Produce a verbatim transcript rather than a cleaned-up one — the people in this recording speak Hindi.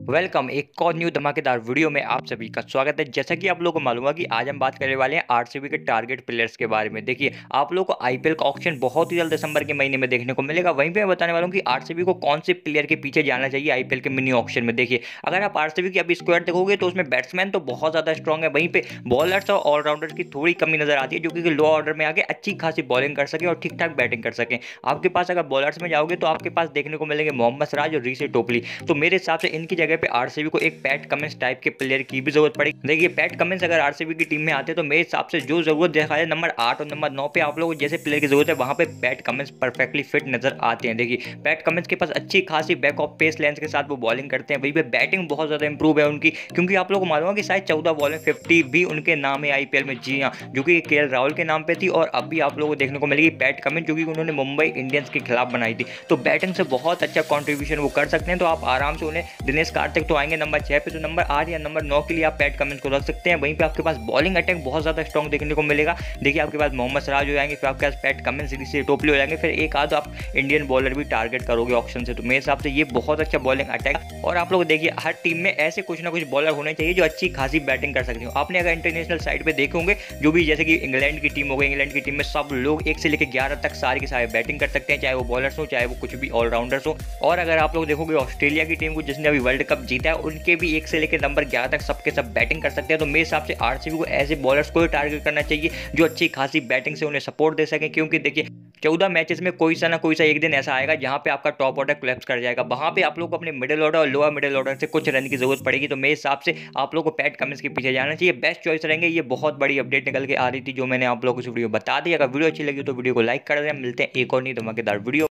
वेलकम एक और न्यू धमाकेदार वीडियो में आप सभी का स्वागत है। जैसा कि आप लोगों को मालूम है कि आज हम बात करने वाले हैं आरसीबी के टारगेट प्लेयर्स के बारे में। देखिए, आप लोगों को आईपीएल का ऑक्शन बहुत ही जल्द दिसंबर के महीने में देखने को मिलेगा। वहीं पे मैं बताने वाला हूं कि आरसीबी को कौन से प्लेयर के पीछे जाना चाहिए आईपीएल के मिनी ऑक्शन में। देखिए, अगर आप आरसीबी की अभी स्क्वाड देखोगे तो उसमें बैट्समैन तो बहुत ज्यादा स्ट्रॉन्ग है, वहीं पे बॉलर्स और ऑलराउंडर की थोड़ी कमी नजर आती है, जो कि लो ऑर्डर में आके अच्छी खासी बॉलिंग कर सके और ठीक ठाक बैटिंग कर सके। आपके पास अगर बॉलर्स में जाओगे तो आपके पास देखने को मिलेंगे मोहम्मद सिराज और ऋषि टोपली। तो मेरे हिसाब से इनकी जगह पे आरसीबी को एक पैट कमिंस टाइप के प्लेयर की भी जरूरत पड़ेगी। देखिए, पैट कमिंस अगर आरसीबी की टीम में आते तो मेरे हिसाब से जो जरूरत देखा जाए नंबर आठ और नंबर नौ पे आप लोगों को जैसे प्लेयर की जरूरत है वहां पे पैट कमिंस परफेक्टली फिट नजर आते हैं। देखिए, पैट कमिंस के पास अच्छी खासी बैक ऑफ पेस लेंथ के साथ वो बॉलिंग करते हैं, वहीं पे बैटिंग बहुत ज्यादा इंप्रूव है उनकी, क्योंकि आप लोगों को मालूम है कि शायद चौदह बॉल में फिफ्टी भी उनके नाम है आईपीएल में। जी हाँ, जो कि के राहुल के नाम पे थी और अभी आप लोगों को देखने को मिलेगी पैट कमिंस, जो कि उन्होंने मुंबई इंडियंस के खिलाफ बनाई थी। तो बैटिंग से बहुत अच्छा कॉन्ट्रीब्यूशन वो कर सकते हैं। तो आप आराम से उन्हें, दिनेश कार्तिक तो आएंगे नंबर छह पे, तो नंबर आठ या नंबर नौ के लिए आप पैट कमिंस को रख सकते हैं। वहीं पे आपके पास बॉलिंग अटैक बहुत ज्यादा स्ट्रॉन्ग देखने को मिलेगा। देखिए, आपके पास मोहम्मद सिराज हो जाएंगे, फिर आपके पास पैट कमिंस, ऋषि टोपली हो जाएंगे, फिर एक आध आप इंडियन बॉलर भी टारगेट करोगे ऑप्शन से। तो मेरे हिसाब से ये बहुत अच्छा बॉलिंग अटैक। और आप लोग देखिए, हर टीम में ऐसे कुछ ना कुछ बॉलर होने चाहिए जो अच्छी खासी बैटिंग कर सकते हो। आपने अगर इंटरनेशनल साइड पे देखे होंगे, जो भी जैसे कि इंग्लैंड की टीम हो गई, इंग्लैंड की टीम में सब लोग एक से लेकर ग्यारह तक सारे के सारे बैटिंग कर सकते हैं, चाहे वो बॉलर्स हो चाहे वो कुछ भी ऑलराउंडर्स हो। और अगर आप लोग देखोगे ऑस्ट्रेलिया की टीम को जिसने अभी वर्ल्ड कप जीता है, उनके भी एक से लेकर नंबर ग्यारह तक सबके सब बैटिंग कर सकते हैं। तो मेरे हिसाब से आरसीबी को ऐसे बॉलर्स को ही टारगेट करना चाहिए जो अच्छी खासी बैटिंग से उन्हें सपोर्ट दे सके, क्योंकि देखिए चौदह मैचेस में कोई सा ना कोई सा एक दिन ऐसा आएगा जहां पे आपका टॉप ऑर्डर कोलैप्स कर जाएगा। वहां पे आप लोग को अपने मिडिल ऑर्डर और लोअर मिडिल ऑर्डर से कुछ रन की जरूरत पड़ेगी। तो मेरे हिसाब से आप लोग को पैट कमिंस के पीछे जाना चाहिए, बेस्ट चॉइस रहेंगे। ये बहुत बड़ी अपडेट निकल के आ रही थी जो मैंने आप लोगों को इस वीडियो बता दी। अगर वीडियो अच्छी लगी तो वीडियो को लाइक कर दें। मिलते हैं एक और नई धमाकेदार वीडियो।